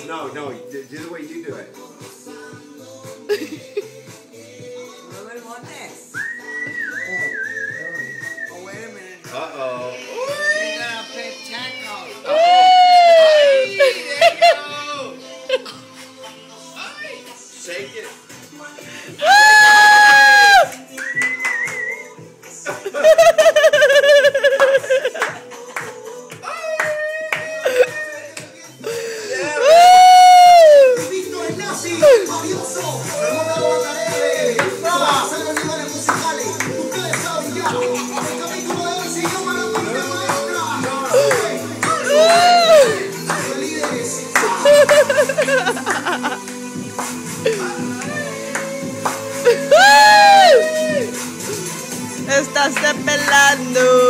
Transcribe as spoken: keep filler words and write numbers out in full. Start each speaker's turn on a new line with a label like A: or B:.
A: No, no, do, do the way you do it.
B: Mueve el bote. Oh, wait a minute.
A: Uh-oh.
B: You're gonna play tackle.
A: Uh-oh. Ay, there you go. Ay, shake it.
C: Estás pelando.